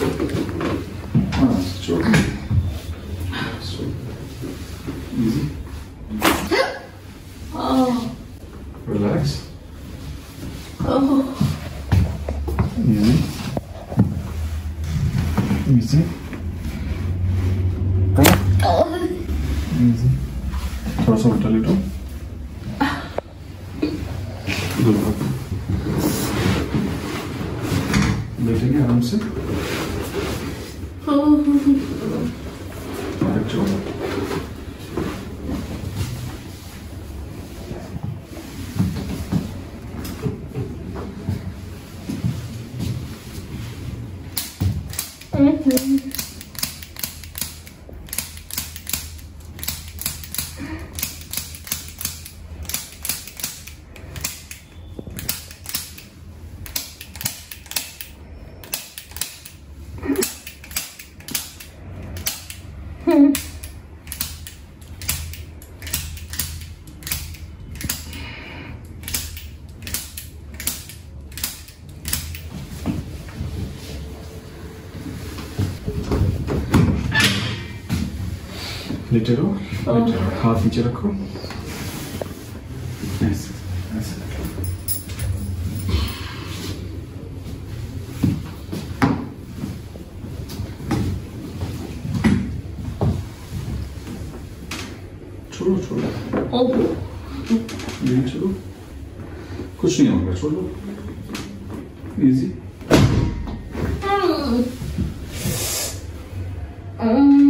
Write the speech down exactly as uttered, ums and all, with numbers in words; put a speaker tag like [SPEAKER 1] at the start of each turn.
[SPEAKER 1] हाँ छोड़ easy relax easy easy easy थोड़ा सा उल्टा लेटो बैठेंगे आराम से लेटे रहो, लेटे रहो, हाथ नीचे रखो, ऐसे ऐसे छोड़ो छोड़ो नहीं छोड़ो, कुछ नहीं होगा, छोड़ो, इजी।